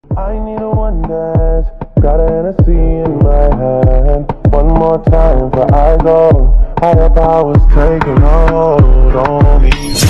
I need a one dance, got a Hennessy in my hand. One more time before I go. Higher powers taking hold on me.